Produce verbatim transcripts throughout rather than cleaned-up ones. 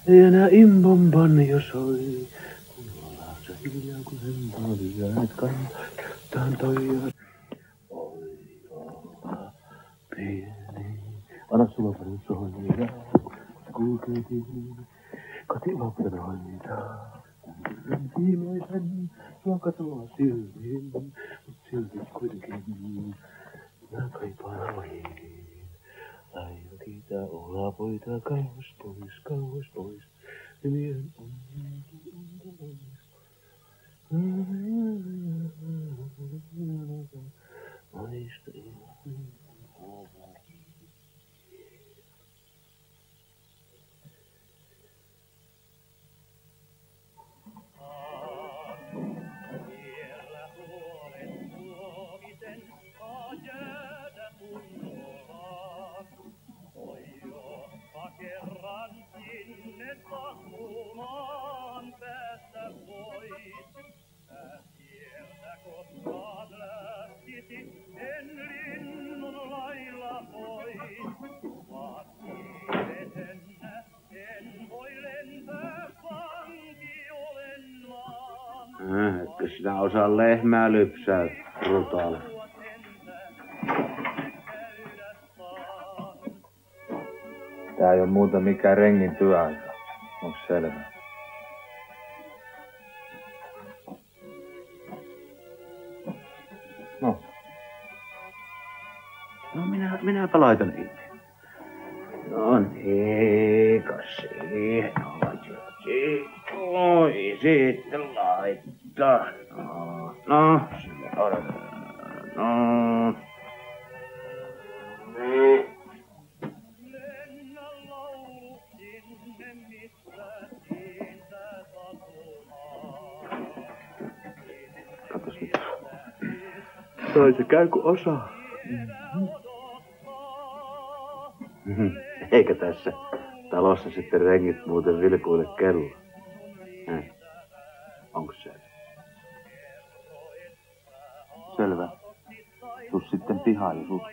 Ei enää imbon banjo soi. Kun ollaan se hiljaa, kun sen paljon äänet kannattaan toijaa. Oi olla pieni. Anna sulla paljon sohjia. Kulkeetiin. Kati lapsen hoitaa. Sen viimeisen sua katoa silmiin. Mut silti kuitenkin mä kaipaan ohiin. Aio kiitää olla poita kauas pois, kauas pois. Nimien on pois. Maista ilman. Etkö sinä osaa lehmää lypsää, brutaali? Tää ei oo muuta mikään rengin työaika. Onks selvä? No. No minä, minäpä laitan itse. No niin, kas siihen. Oi, sitten laittaa. No, no, sillä on. No. Katos nyt. Toi se käy kun osaa. Mm-hmm. Eikä tässä talossa sitten rengit muuten vilkuille kello. Hei. Onko se? Selvä. Tuu sitten pihaan, jos uskot.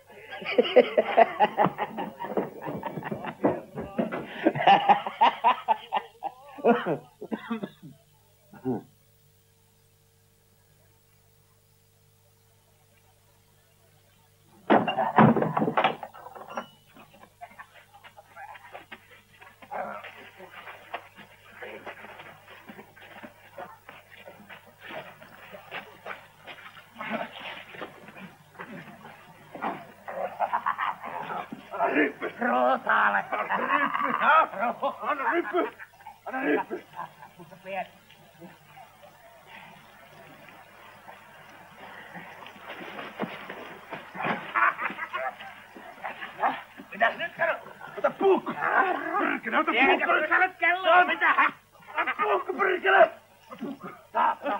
Ryppy! Brutaali! Ryppy! Anna ryppy! Anna ryppy! Mutta pieni. Mitäs nyt kerro? Ota puukko! Pyrkele, ota puukko! Tiedätkö, sä nyt kelloa, mitä? Ota puukko, pyrkele! Ota puukko! Saa, saa.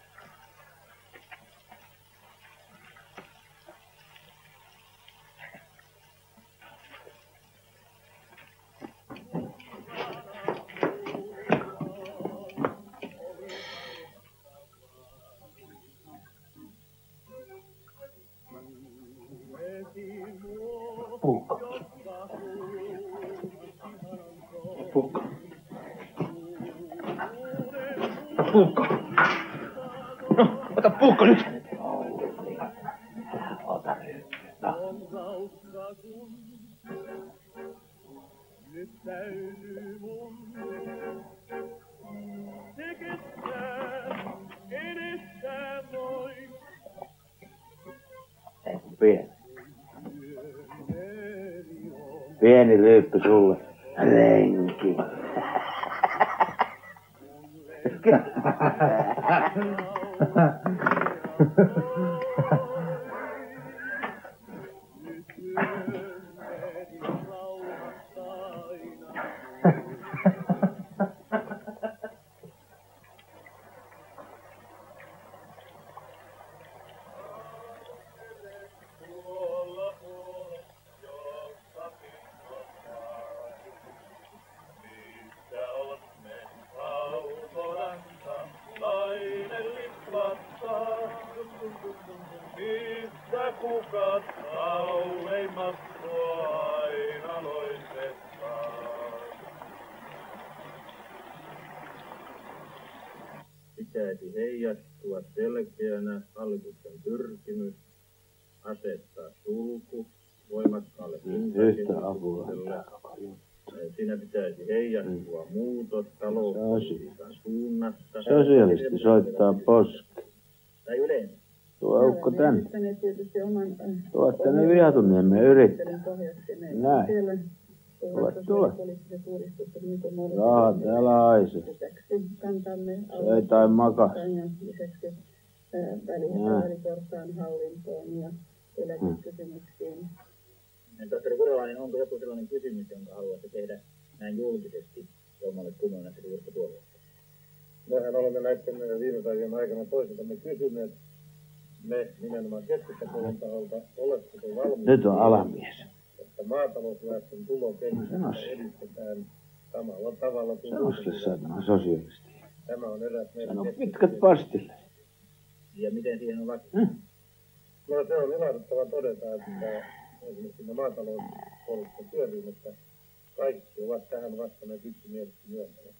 Puukko. Puukko. Ota puukko. No, ota puukko nyt. Ota nyt. No. Nyt täytyy mun se kestää edessä voi. Ei kun pieni. Pieni ryyppy sulle, renki. Lainen liplattaa, pitäisi heijastua selkeänä hallituksen pyrkimys asettaa sulku voimakkaalle hintakeskukselle. Siinä pitäisi heijastua mm. muutos talouspolitiikan suunnassa. Sosialisti soittaa poski. Tai yleensä. Tuo Ukko tänne. Tuo tänne Vihatunniemme yrittää. Näin. Tule, tule. Raha täällä haisee. Se ei tai makas. Väliportaan hallintoon ja eläkekysymyksiin. Tohtori Kurolainen, onko joku sellainen kysymys, jonka haluatte tehdä näin julkisesti omalle kummalle näistä suurista puolueista? Mehän olemme näiden viime päivien aikana toisiltamme kysyneet, me nimenomaan keskustapuolen taholta, oletteko valmiita? Nyt on alamies. Että maatalousväestön tulokehitystä edistetään samalla tavalla kuin... Sano sille saatana sosialisti. Tämä on eräs meidän... Sano pitkät pastille. Ja miten siihen on vasta? Hmm. No se on ilahduttava todeta, että esimerkiksi siinä maatalouspuoluston työryhmässä kaikki ovat tähän vastanneet yksimielisesti myöntäneet.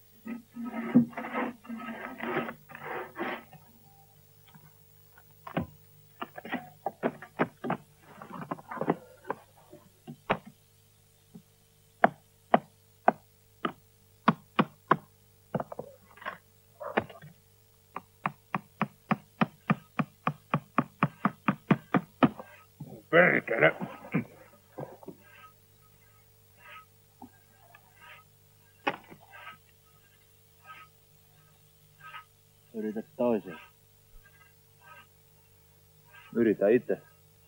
Perkele! Yritä toiseen. Yritä itse.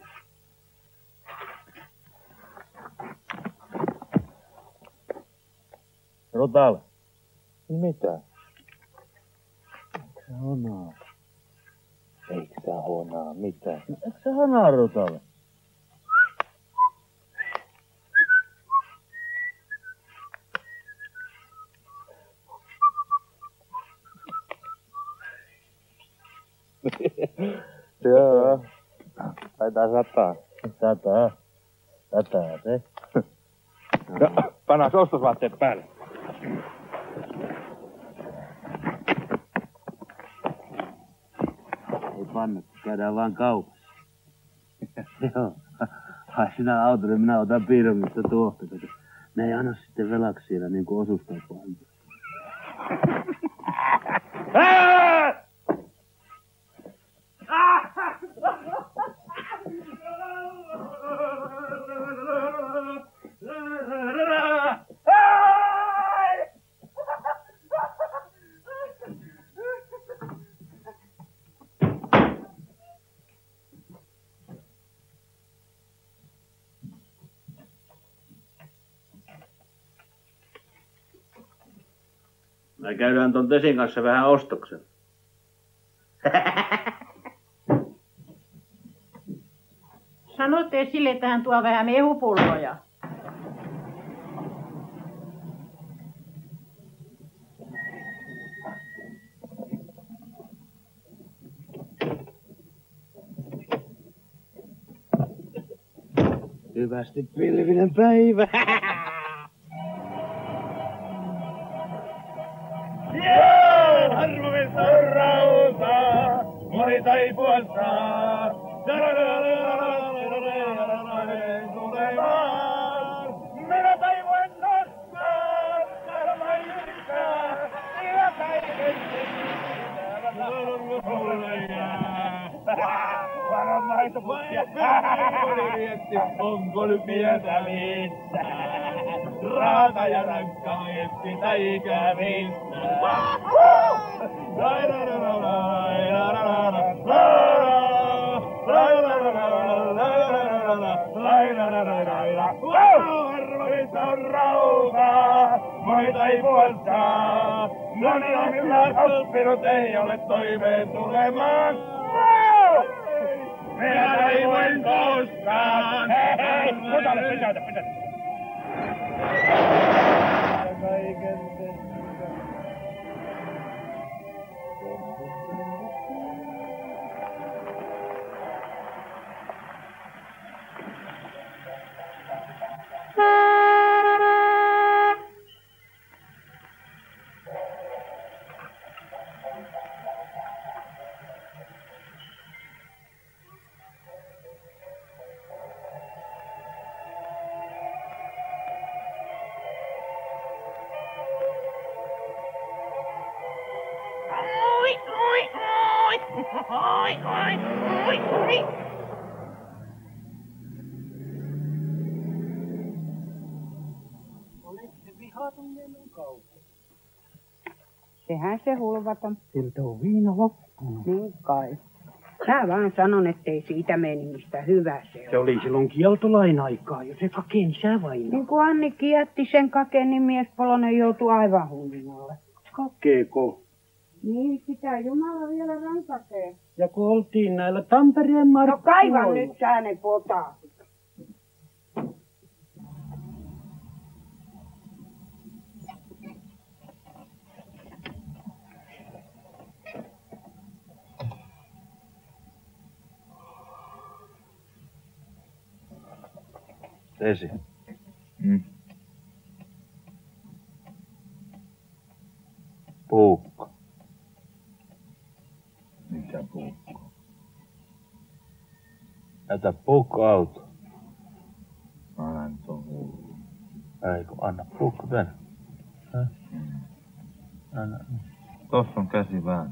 Rotal. Mitä? Eikö sä honaa? Eikö sä honaa? Mitä? Eikö sä honaa, Rotalle? Joo. Taitaa sataa. Sataa. Sataa se. No, pannaan ostosvaatteet päälle. Ei panna, käydään vaan kaupassa. Joo. Hai sinä autolle, minä otan piirongista tuohta. Ne ei anna sitten velaksi siellä niin kuin osuuskauppa antaa. Me käydään ton Tesin kanssa vähän ostoksen. Sano Tesille, että hän tuo vähän mehupulloja. Hyvästi pilvinen päivä. Joo! Harvovissa on rautaa, moni taipuoltaa. Tulemaan, minä taivoin nostaa, karva jyrkää, minä kaiken varo maitoputkia, onko lypiätä missään? Raata ja rankka eppi tai ikävissä. Arvoisa on rauhaa, moi taipuoltaa. Moni on hyvä oppinut, ei ole toimeen tulemaan. Minä taivoin koskaan. Hei, hei, Rotalle, pysäytä, pysäytä. Kaiken tehtyä. oi, oi, oi, oi, oi, oi, oi. Sehän se hulvaton. Siltä on viina loppuun. Niin kai. Mä vaan sanon, ettei siitä menimistä hyvä se Se on. oli silloin kieltolain aikaa, jo se kakeen sävaina. Niin kuin Annikki jätti sen kakeen, niin mies Polonen joutui aivan hunningolle. Kakeeko? Niin, sitä Jumala vielä rankasee. Ja kun oltiin näillä Tampereen No markkinoilla. kaiva nyt sä ne potaa. Tesi. Mm. Puukko. Mikä puukko? Jätä puukko auto. Mä nyt on hullu. Ei kun anna puukko tänne. Häh? Anna. Tossa on käsi vähän.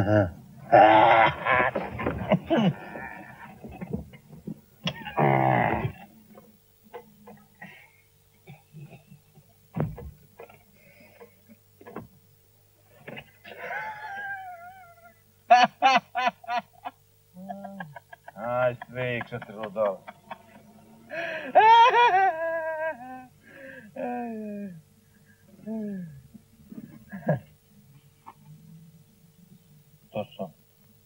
Ai, viikset rutalla. Tossa on.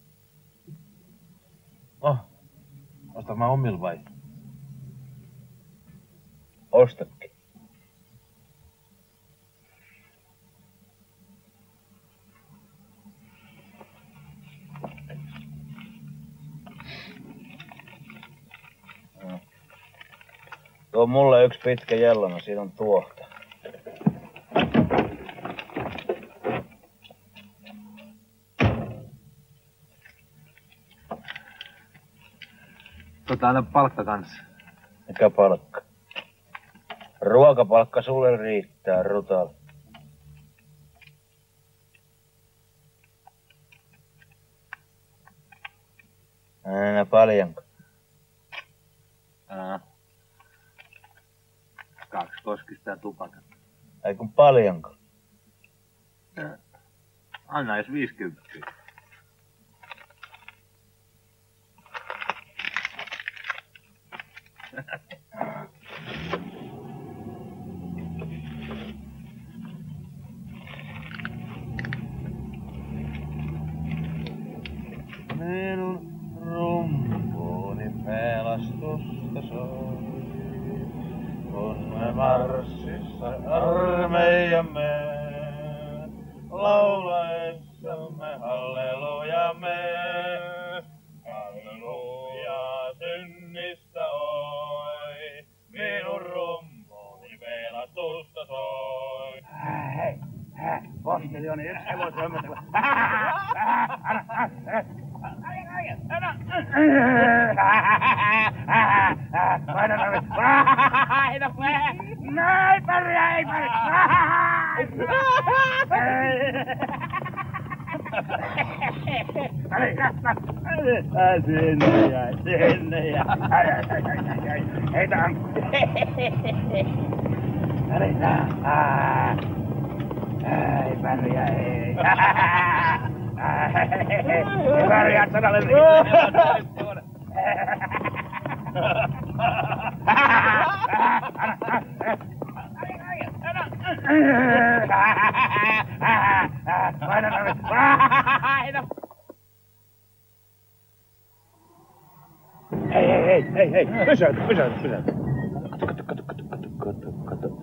Oh, ostan mä omilla vai? Ostatkin. Tuo on mulle yksi pitkä jellona, siinä on tuohta. Tota aina palkka kanssa. Mikä palkka? Ruokapalkka sulle riittää, rutalla. Aina paljonko? Ää. Kaksi koskista ja tupakan. Ei kun paljonko? Anna edes viisikymppiä. Minun rumpuuni pelastusta soi, kun me marssissa armeijamme, laulaessamme hallelujamme. Halleluja synnistä oi, minun rumpuuni pelastusta soi. Hei, hei, postilioni, yksi hevosen hömmötellä. Paina noin. Paina noin. Näin pärjää, ei pärjää. Sinne jäi, sinne jäi. Heitä ankku. Ei pärjää, ei. Ei pärjää, sadalle. Hei, hei, hei, hei, hei, pysäytä, pysäytä, pysäytä. Kato, kato, kato, kato, kato, kato.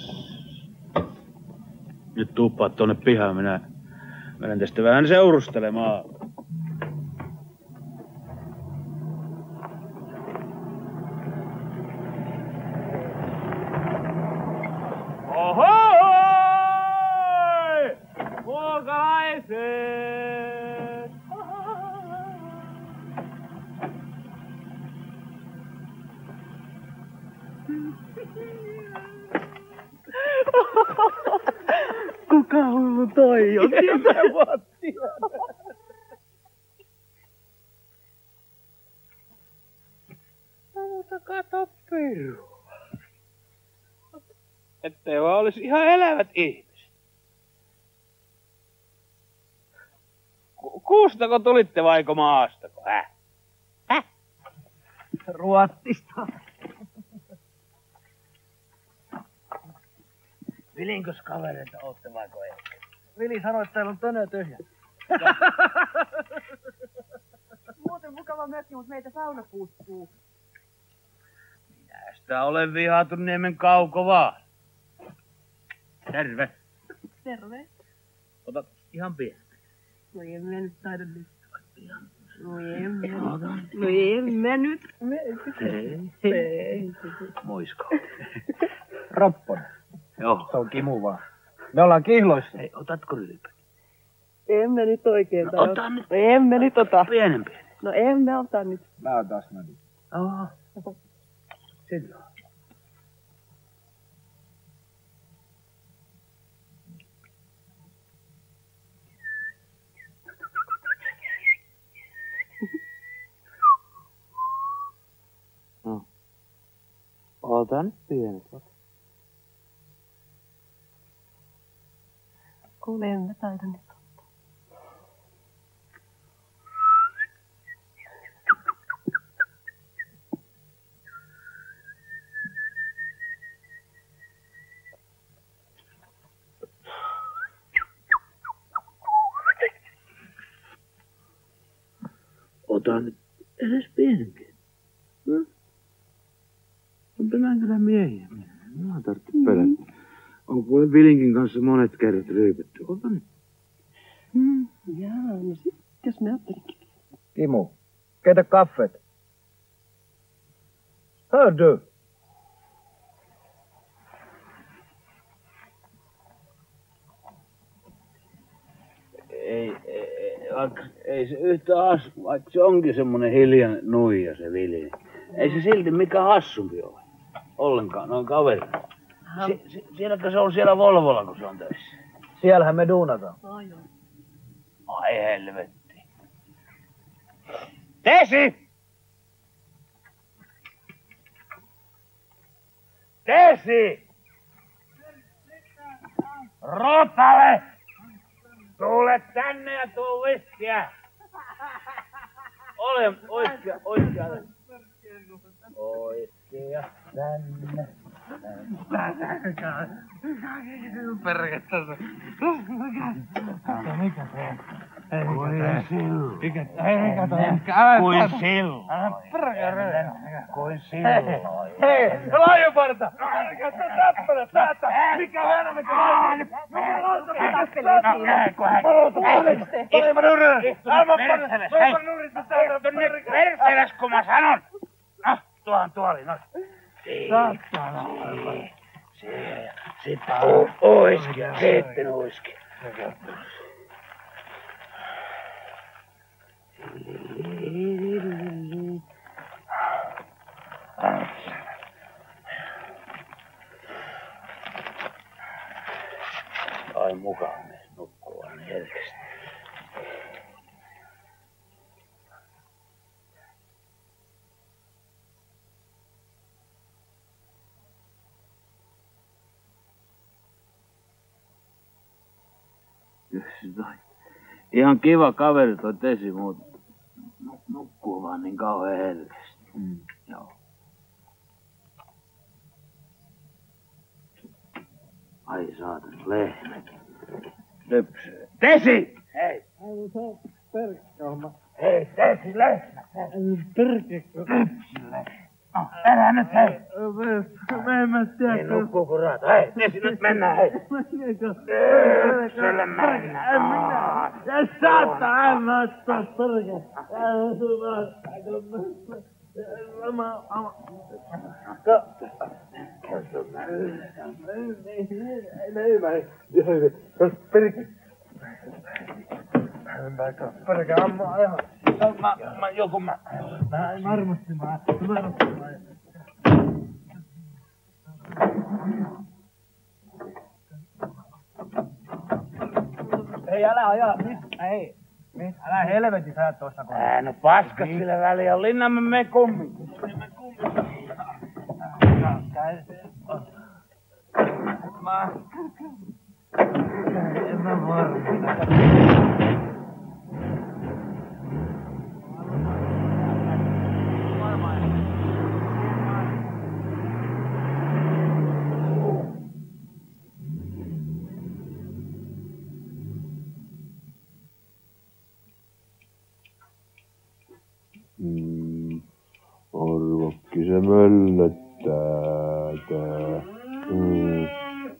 Nyt tuuppaat tuonne pihaan, minä menen tästä vähän seurustelemaan. Ohoi! Vuokalaiset! Kuka hullu toi on? Sitä vaan tiedä. Piru. Ettei vaan olisi ihan elävät ihmiset. Ku- kuustako tulitte vaiko maastako, häh? Häh? Ruottista. Vilinkos kavereita ootte vaiko ei? Vili sanoi, että täällä on tönö tyhjä. Muuten mukava mökki, mutta meitä sauna puuttuu. Minä sitä olen vihaatu niemen kauko vaan. Terve. Terve. Ota ihan pieni. No en mä nyt taida nyt. No en mä nyt. No en mä nyt. Ei. Ei. Moisko. Ropponen. Joo. Se on kimu vaan. Me ollaan kihloissa. Ei, otatko ryypän? En mä nyt oikein No, taida. ota nyt. En mä nyt ota. Pienen pienen. No en mä ota nyt. Mä oon taas näin. Oho. Silloin. No. Ota nyt pienet. Kun en mä taida nyt. Ota nyt edes pienempi. Hmm? On Pemänkylän miehiä. Minä on tarvitse pelätä. On kuule Vilinkin kanssa monet kerrat ryypätty. Ota nyt. Hmm. Jaa, no sittenkäs mä ajattelinkin. Kimu, keitä kaffet. Hör du. Ei, ei, vaikka, ei se yhtä hassu, vaikka se onkin semmonen hiljainen nuija se Vili. Ei se silti mikä hassumpi ole. Ollenkaan, noin kaveri. Si, si, sielläkö se on siellä Volvolla, kun se on töissä? Siellähän me duunataan. Ai joo. Ai helvetti. Tesi! Tesi! Rotale! Tule tänne ja tuu viskiä! Ole oikea, oikea. Oikea tänne. Perkettä se. Mikä se on? Kuin silloin. Mikä? Ei kato. Kuin silloin. Kuin silloin. Hei, laajuparta! Perkettä tappele täältä! Mikä helvetti laajuparta? Mikä laajuparta? Olemme nurre! Aivan Perseles, hei! Tunne perseles, kun mä sanon! No, tuohon tuoli, no. Saatana. Se, sitten oiski, sitten oiski. Ai mukaan mies nukkuu aina herkästi. Ihan kiva kaveri toi Tesi, mutta nukkuu vaan niin kauhean herkästi. Mm. Joo. Ai saatana, lehmät. Lypsää. Tesi! Hei! Hei, Tesi, lehmät! Lypsää. No, älä nyt, hei! Mä en mä tiedä. Niin nukkuu kun raata. Hei, Tesi, nyt mennään, hei! Lypsylle mennään. En minä. Ja saattaa, en mä ottaa perke. Mä... Perke, amma ihan. Mä, mä, joku mä. Mä en varmasti mä. Varmasti mä. Hei, älä ajaa. Hei. Älä helvetissä ajat tossa kohdassa. Ää, no paskas sillä väliä on. Linnamme me kumminkin. Me kumminkin. Mikä se on? Mä... En mä varma. Mm, arvokki se möllöttää tää. Mm.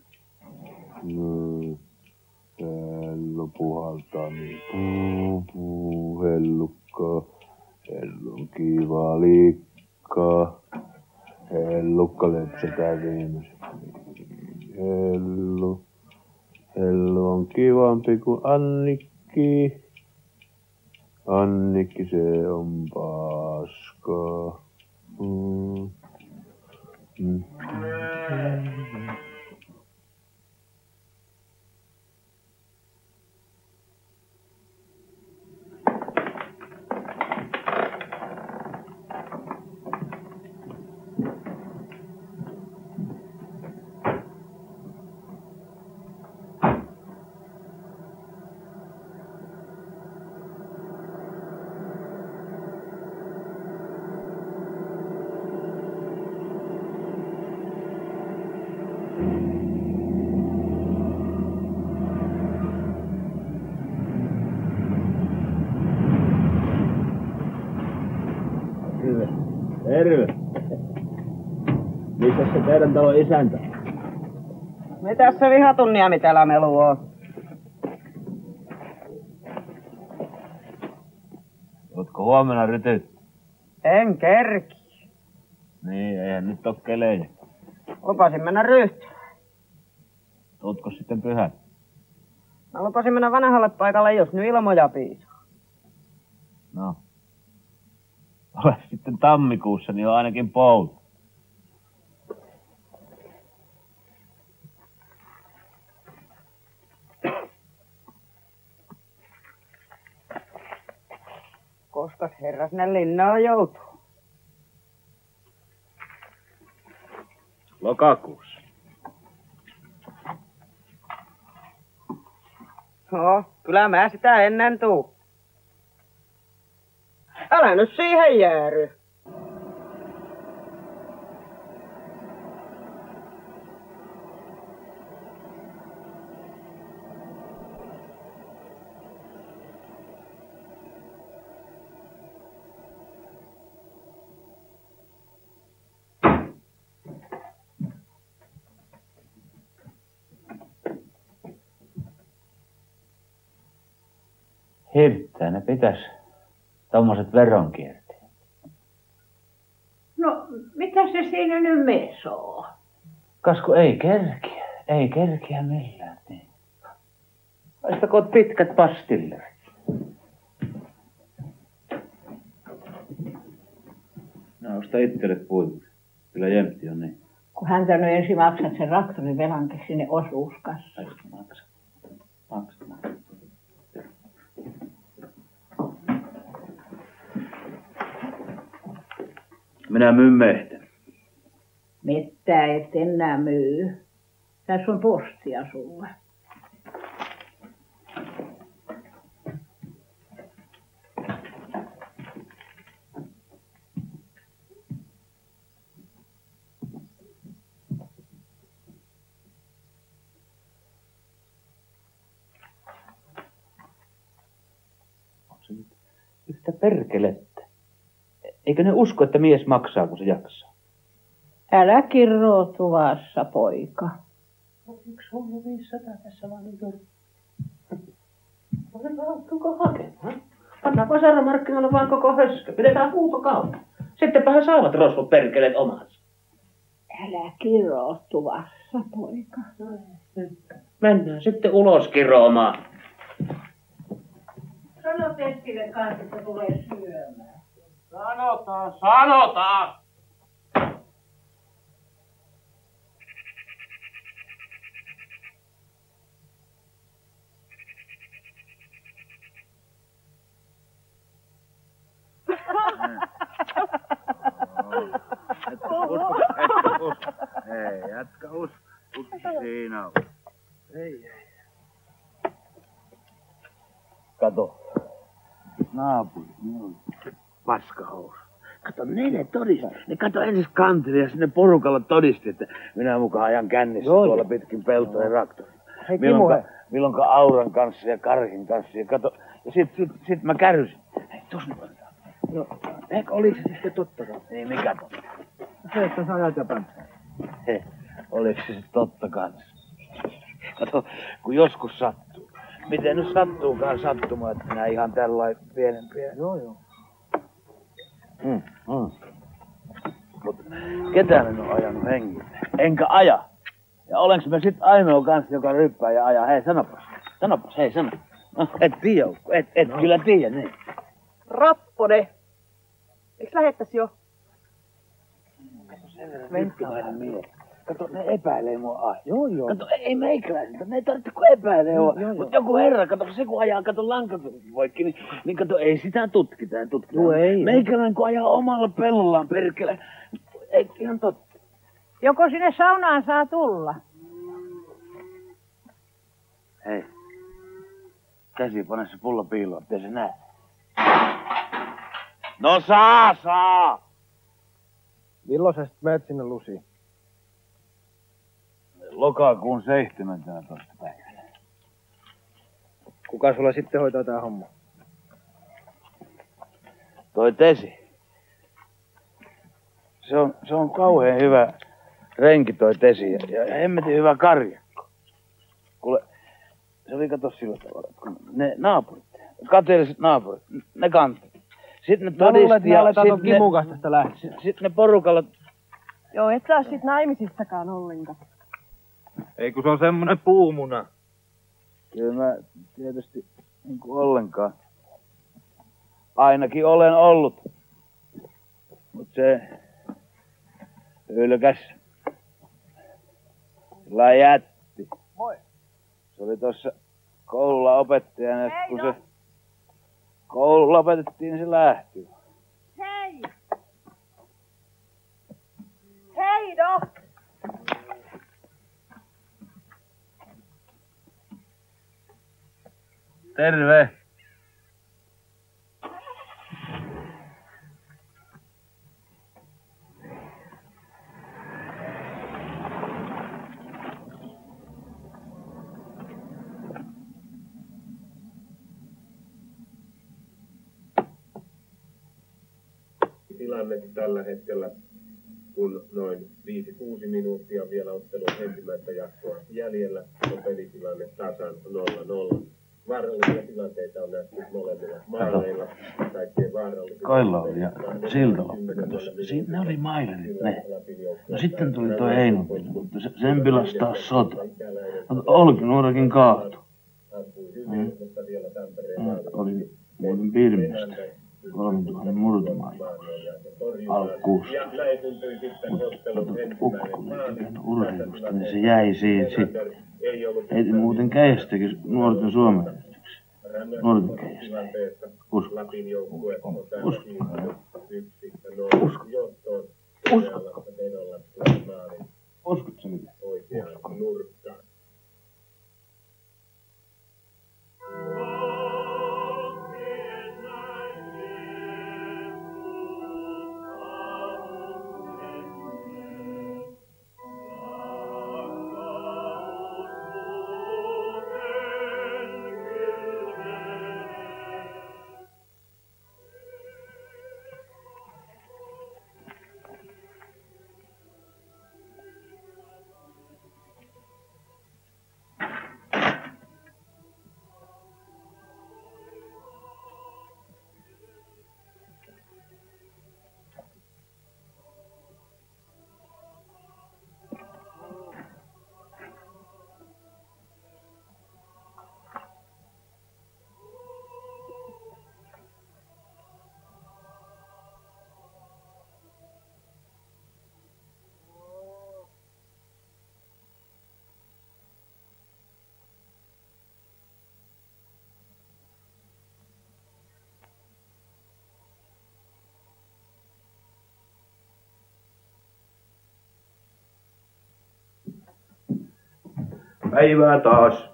Mm. Hellu puhaltaa niin puu puu hellukkaa. Hellun kiva liikkaa. Hellukka lepsetään viimeiset. Hellu. Hellu on kivampi kuin Annikki. Annikki se on paskaa. Mm. Mm. Terve. Mitäs se teidän talon isäntä? Mitäs se vihatun Niemitelä melu on? Ootko huomenna rytyt? En kerki. Niin, eihän nyt oo kelejä. Lupasin mennä ryhtymään. Tuutko sitten pyhän? Mä lupasin mennä vanhalle paikalle, jos nyt ilmoja piisaa. No. Ole sitten tammikuussa, niin on ainakin pouta. Koskas herra sinne linnaan joutuu? Lokakuussa. No, kyllä mä sitä ennen tuu. Älä nyt siihen jääry. Hirttää ne pitäis tommoset veronkierteet. No, mitä se siinä nyt mesoo? Kasku ei kerkiä, ei kerkiä millään. Niin. Haistakoot pitkät pastillerit. No, osta itselle puimus. Kyllä jämtti on niin. Kun häntä nyt ensin maksat sen traktorin velankin sinne osuuskassa. Maksa. Maksa. Maksa. Minä myyn mehtän. Mettää et enää myy. Tässä on postia sulle. On se nyt yhtä perkelettä. Eikö ne usko, että mies maksaa, kun se jaksaa? Älä kirroo tuvassa, poika. Yksi hullu viisisataa tässä vaan nyt on. Otetaan hakemaan. Pannaan vasaramarkkinoilla vaan koko höskö. Pidetään huutokauppa. Sittenpä he saavat rosvot perkeleet omansa. Älä kirroo tuvassa, poika. Mennään sitten ulos kiroomaan. Sano Teskille kanssa, että tulee syömään. Sanotaan, sanotaan! Et usko, et usko. Paskaus. Siinä on. Ei, ei. Kato. Naapuri, minulla paskahous. Kato, ne ne todisti. Ne kato ensin kanteli ja sinne porukalla todisti, että minä mukaan ajan kännissä joo, tuolla pitkin peltojen raktorilla. Hei Kimu, hei. Milloinka Auran kanssa ja Karhin kanssa. Ja kato, ja sit, sit, sit mä kärrysin. Hei, tos nyt antaa. No, eikö olisi se sitten totta? Niin, mikä totta? Se, että sä ajat ja pänttää. Hei, oliko se sit totta kanssa? Kato, kun joskus sattuu. Miten nyt sattuukaan sattumaan, että minä ihan tällainen pienen pienen. Joo, joo. Mm, mm. Mut ketään en oo ajanut hengille. Enkä aja. Ja olenko mä sit ainoa kanssa, joka ryppää ja ajaa? Hei, sanopas. Sanopas, hei, sano. No, et tiedä, et, et no. Kyllä tiedä, niin. Rapponen. Eiks lähettäis jo? Kato, sen verran rikkiväinen mies. Kato, ne epäilee mua aina. Joo, joo. Kato, ei meikäläisiltä, ne ei tarvitse kun epäilee mua. Mm, Mut joku herra, kato, se kun ajaa, kato lankapoikki, niin, niin kato, ei sitä tutkita ja tutkita. Joo, ei. Meikäläinen kun ajaa omalla pellollaan, perkele. Ei ihan totta. Joko sinne saunaan saa tulla? Hei. Käsi, pane se pullo piiloon, ettei se näe. No saa, saa! Milloin sä sit menet sinne Lusiin? Lokakuun seitsemäntoista päivänä. Kuka sulla sitten hoitaa tää homma? Toi Tesi. Se on, se on kauhean hyvä renki toi Tesi ja, ja hemmetin hyvä karjakko. Kuule, se oli kato sillä tavalla, että kun ne naapurit, kateelliset naapurit, ne kanteli. Sitten ne todisti ja sit ne, Kimun kanssa tästä lähti. Sit, sit ne porukalla... Joo, et sä sit naimisistakaan ollenkaan. Ei kun se on semmonen puumuna. Kyllä mä tietysti niin kuin ollenkaan. Ainakin olen ollut. Mut se hylkäs. Sillä jätti. Moi. Se oli tossa koululla opettajana, ja kun se koululla opetettiin, niin se lähti. Hei! Heido! Terve! Tilanne tällä hetkellä, kun noin viisi kuusi minuuttia vielä ottelun ensimmäistä jaksoa jäljellä, on pelitilanne tasan nolla nolla. Vaarallisia tilanteita on nähty molemmilla maaleilla. Kaikkein vaarallisia. Koillaoli ja Siltaloppi, katos. Ne oli mailerit, ne. No sitten tuli toi Einopille, mutta se, sen pilas taas sota. Mutta Olkinuorakin kaatu. Mm. Mm. Oli muuten Pirmestä. Kolmentuhannen murtomailla. Alkuusta. Mutta ukko kun ei tykännyt urheilusta, niin se jäi siitä sitten. Heitin muuten käistäkin nuorten suomennestyksi. Nuorten käistä. Usko. Usko. Usko. Uskotko? Uskotko sä mitä? Usko. Päivää taas.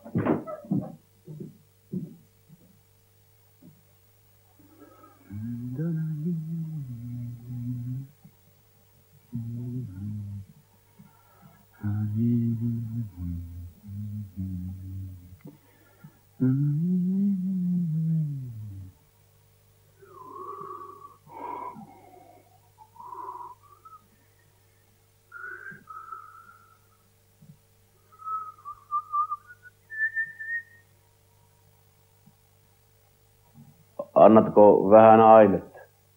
Annatko vähän ainetta?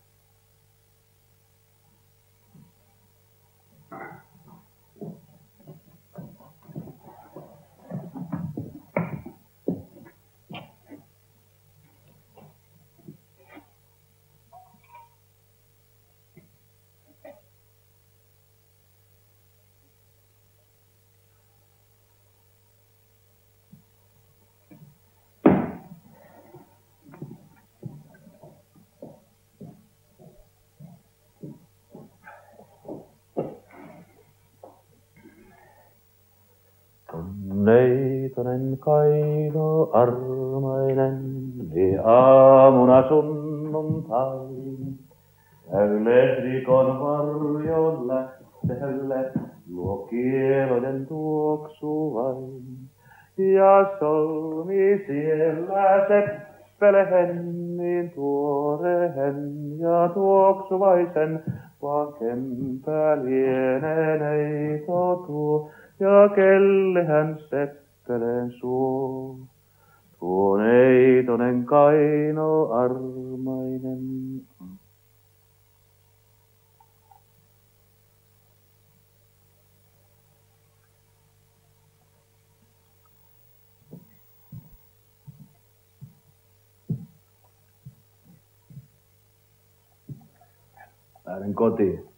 Neitonen Kaino armainen, niin aamuna sunnuntain. Käy lehdikon varjon lähteelle, luo kielojen tuoksu vain. Ja solmi siellä seppelehen, niin tuorehen ja tuoksuvaisen, vaan kempää lienee neito tuo. Ja kellehän seppeleen suo, tuo neitonen Kaino armainen. Lähden kotiin.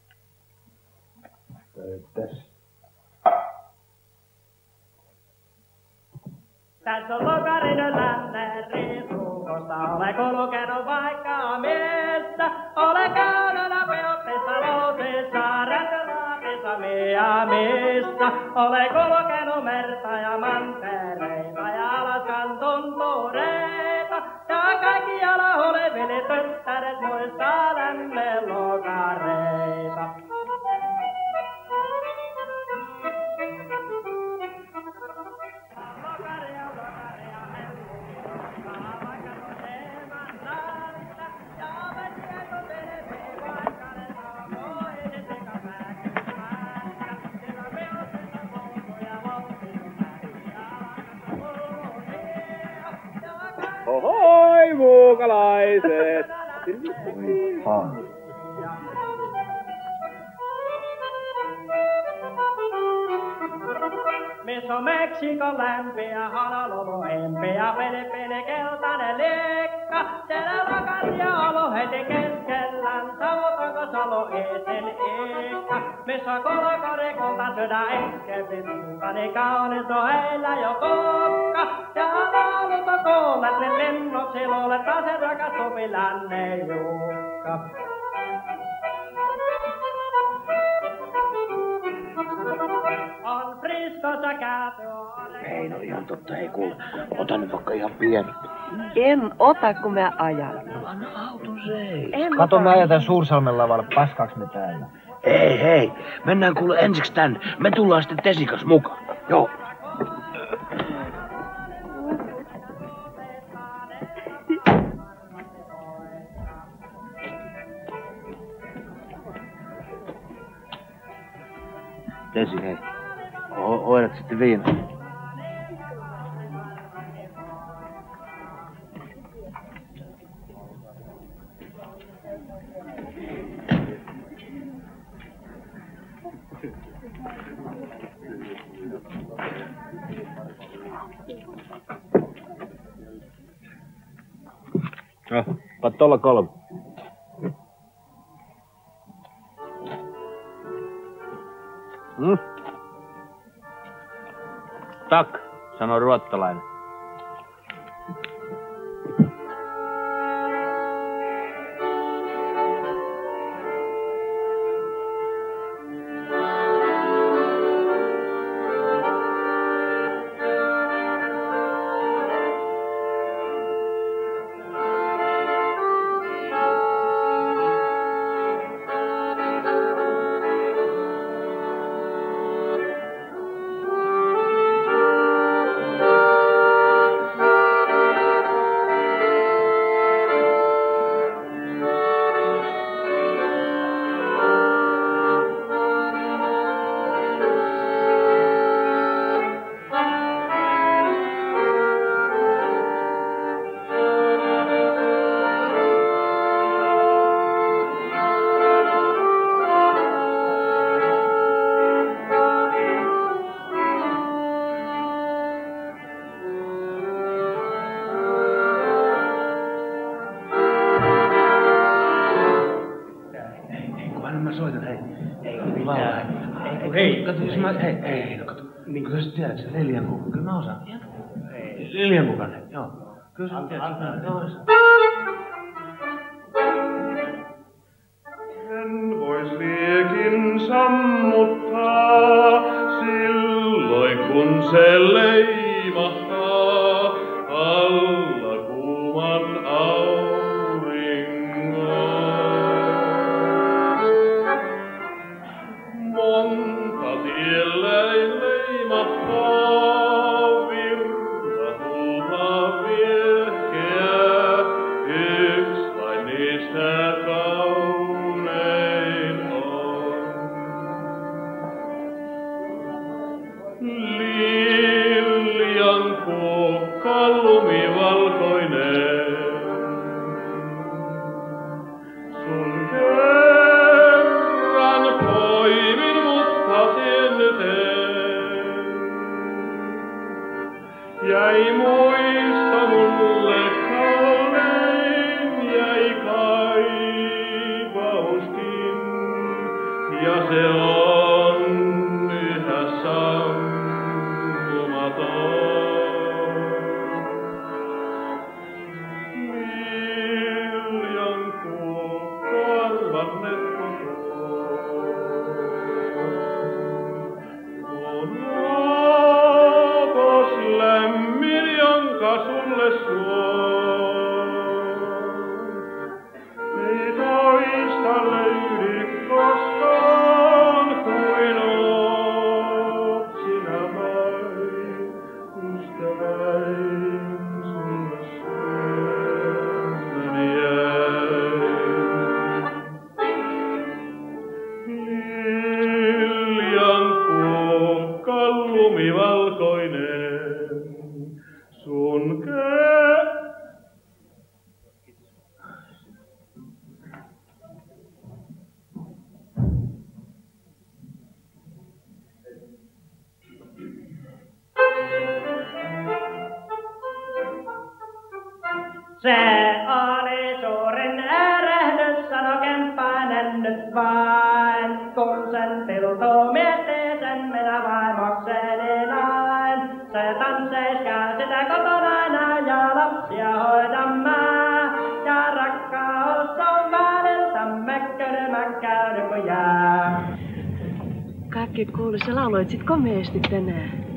Tässä. Tässä on lokarinen lännen ruukosta, ole kulkenut vaikka missä. Ole käynyt Peottissa, Lousissa, Rätkölaatissa, Miamiissa. Ole kulkenut merta ja mantereita ja Alaskan tuntureita. Ja kaikkialla oleville tyttäret muistaa lännen lokareita. Ohoi, muukalaiset! Missä on Meksikon lämpiä, Honolulu empiä, pele pele keltainen liekka. Siellä lakasia olo heti keskellään, savotanko salo eesen eekka. Missä on kolokore kulta sydän eskevi suuta, niin kaunis on heillä jo kokka. Ja laulut on kuullet, niin lennoksi luulet, taas se rakas sopi lännen Jukka. On Friskossa käyty. Ei, no ihan totta, ei kuule. Ota nyt vaikka ihan pieni. En ota, kun mä ajan. Anna auton seis. En Kato, ota. me ajetaan Suursalmen lavalle. Paskaaks me täällä? Ei, hei. Mennään kuule ensiksi tänne. Me tullaan sitten Tesikas mukaan. Joo. Tesi, hei. O- oidat sitten viina. No, katso olla kolme. Mm. Tak, sanoi ruottalainen. Hei. Kato, jos mä... Hei, hei, no kato. Niin. Kyllä sä tiedät, se Lilian kukka. Kyllä mä osaan. Hei. Lilian kukanen, joo. Kyllä sä tiedät. Joo. En vois liekin sammuttaa, silloin kun se leimahtaa alla kuuman auringon. Monta tielläin leimahtaa, virta huutaa viehkeä, yks vain niistä kaunein on. Liljan kukka lumivalkoinen, sun kerran poimin, mutta sen teen. Jäi muisto mulle kallein, jäi kaipauskin, ja se on yhä sammumaton. Liljan kukka arvannet on rakas lämmin, jonka sulle suon. Ei toista löydy koskaan kuin oot sinä vain, ystäväin sulle sydämeni jäi. Liljan kukka lumivalkoinen, sun kää... Se oli suurin ärähdys, sano Kemppainen nyt vain. Kun sen tiltuu miettii, sen minä vaimokseni nain. Se tansseiskaa sitä kotona aina ja lapsia hoidan mä. Ja rakkaus on väliltämme kylmä käynyt kun jää. Kaikki kuului, sä lauloit sit komeasti tänään.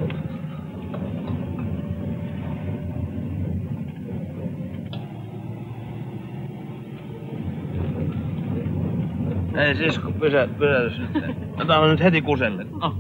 Ei sisko, pysä, pysätys nyt. Otan nyt heti kuselle. No.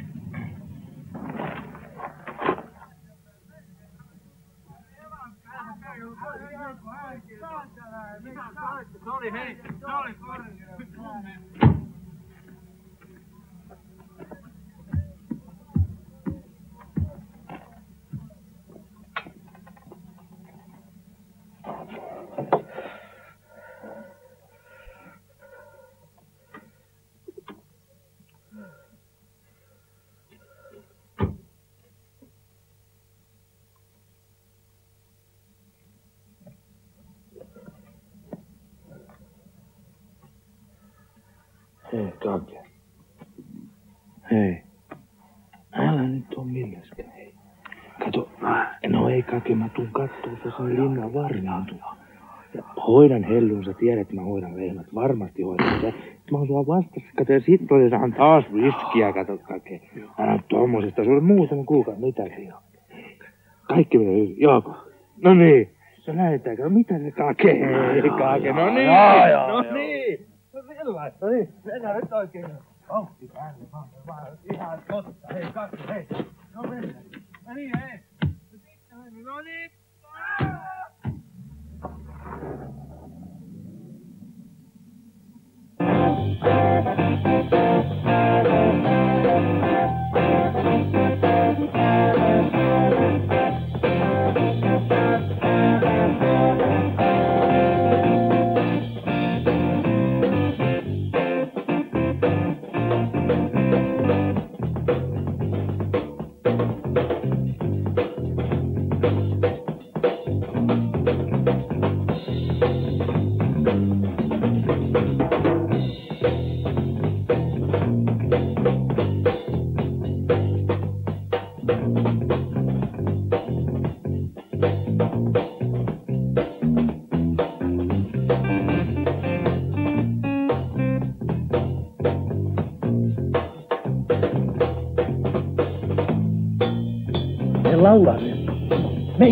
Hei, Kake. Hei. Älä nyt oo milleskään, hei. Kato, no ei Kake, mä tuun kattoo se sun linnan varmaantua. Ja hoidan hellun, sä tiedät, että mä hoidan lehmät. Varmasti hoidan sä. Mä oon sua vastassa, kato, ja sit otetaan taas riskiä, kato Kake. Älä tommosesta, sulle muutama kuukauden, mitä se on? Kaikki menee hyvin, Jaako. No niin, se lähetäänkö, mitä se Kake? Hei, Kake, no niin, no niin. No sellaista, no niin, mennään nyt oikein. Vauhti päälle, vaan, vaan, ihan totta. Hei, Kake, hei. No mennään. No niin, hei. No niin.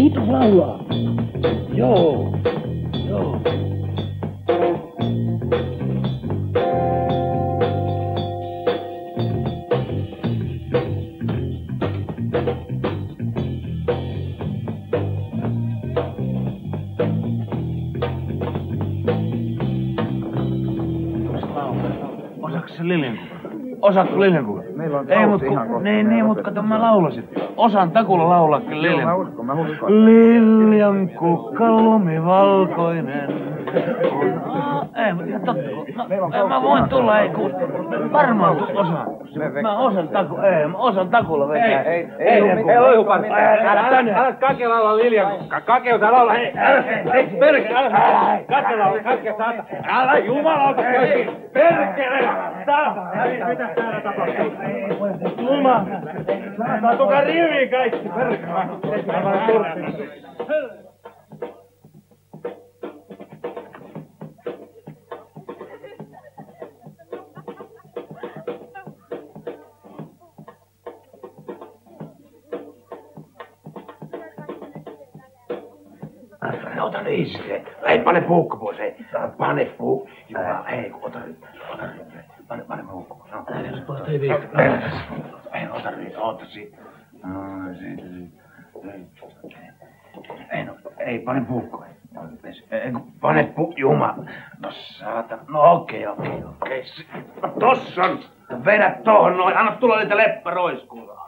Kiitos laulaa. Joo. Joo. Osaatko se Liljankuka? Osaatko Liljankuka? Meillä on ei, kausi mut, ihan kun, kohta. niin, niin, mutta kato mä laulasin. Osaan takulla laulaa kyllä Joo, Liljan. mä uskon, mä uskon. Liljankukka lumivalkoinen. Ei, mutta ihan totta, kun mä, mä voin tulla, ei kun varmaan tu- osaan. Mä osan taku, ei, mä osan takulla vetää. Ei, ei, ei, ei, ei loihukaan. Älä tänne. Älä Kake laulaa Liljankukka. Kake osaa laulaa, hei. Hei, perkele, älä. Kake laulaa, Kake saata. Älä jumalauta köysi. Perkele. Mitä täällä tapahtuu? Jumala. Saatukaa riviin kaikki. Perkele. Ota nyt iskeet. Ei, pane puukko pois, ei. Pane puukko. Jumala, ei, ota nyt. Ota nyt. Pane, pane puukko pois. Älä jos pois, ei viikko. Ei, ota nyt, ota siitä. No, siitä, siitä. Ei, no, ei, pane puukko. Ei, pane puukko, Jumala. No saatan. No okei, okei, okei. No tossa on. Vedä tohon noin. Anna tulla niitä leppäroiskuja.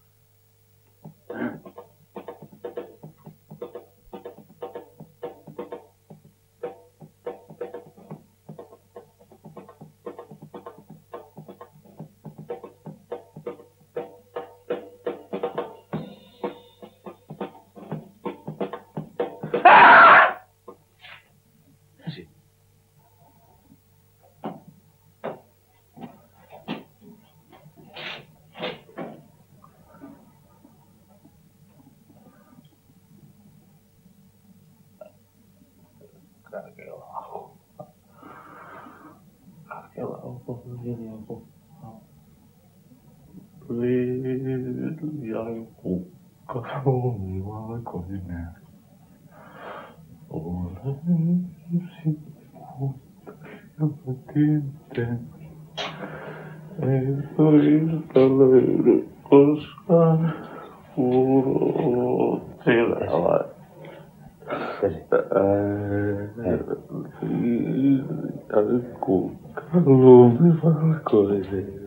Liljankukka lumivalkoinen. Olen sinut joka kentän. Ei toista löydy koskaan. Siellä vai? Liljankukka lumivalkoinen.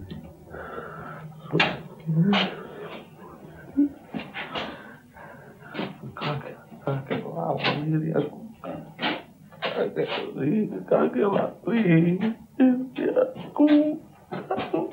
Kake, kake laula Liljankukka. Kake, kake laula Liljankukka.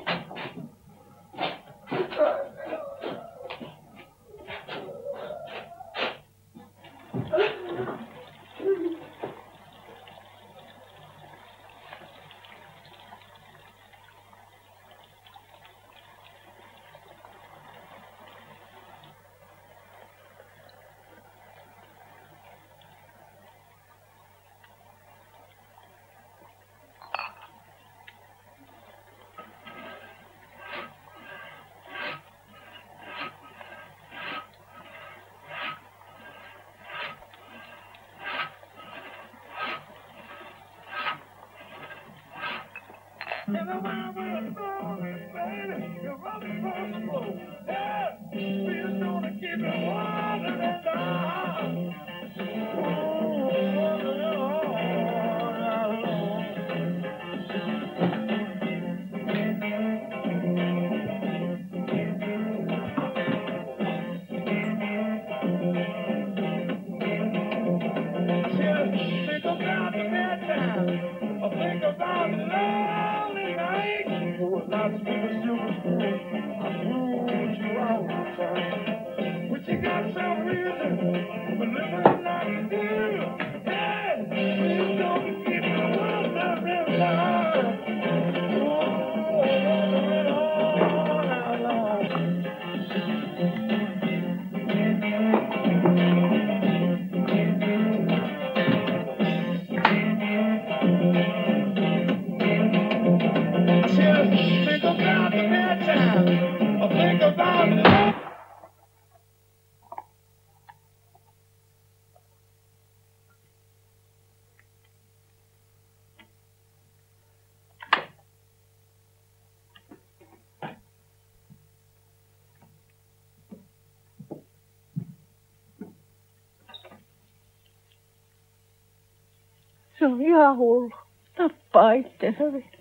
Se on ihan hullu. Tappaa itsensä vielä.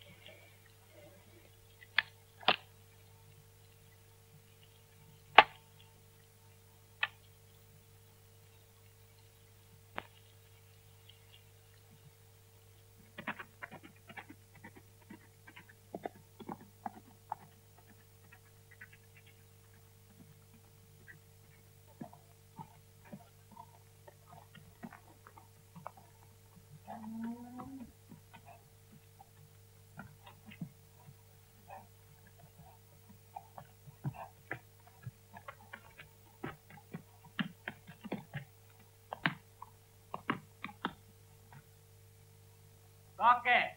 Kake!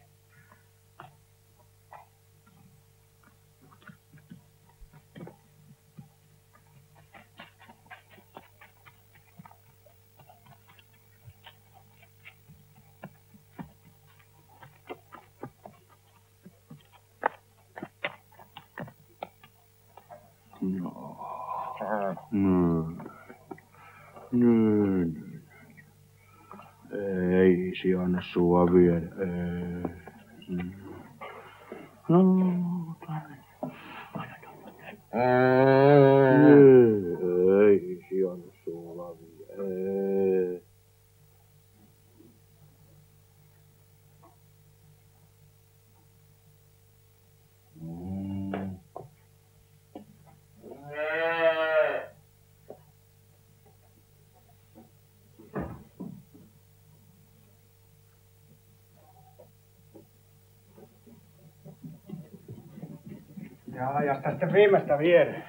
No. No. No. Ei si anna sua vielä. Ei. No. Ei si anna sua vielä. Ei. Ja ajasta sitten viimeistä viereen.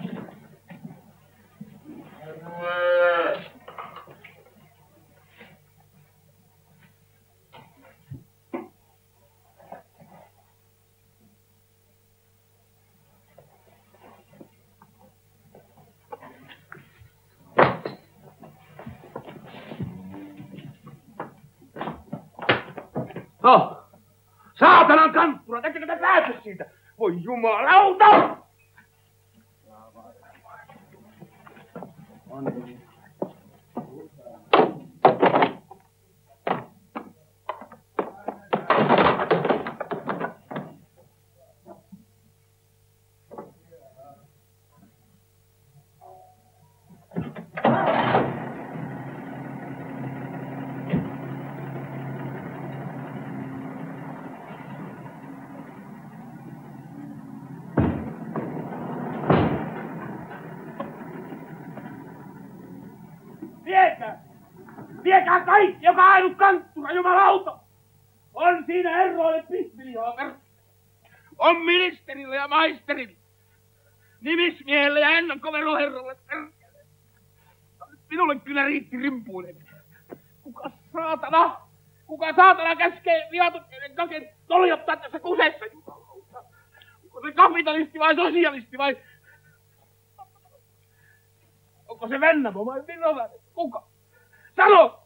No! Saatanan kanttura, ettekö te pääse siitä? Voi jumalauta! Viekää! Viekää kaikki, joka ainut kanttura, jumalauta! On siinä herroille pispiljoa per... On ministerille ja maisterille. Nimismiehelle ja ennakkoveroherralle per... Minulle kyllä riitti rimpuinen. Kuka saatana? Kuka saatana käskee viatokkeiden kaken toljottaa tässä kuseessa, jumalauta? Onko se kapitalisti vai sosialisti vai... Onko se Vennamo vai Virolainen? Kuka? Sano!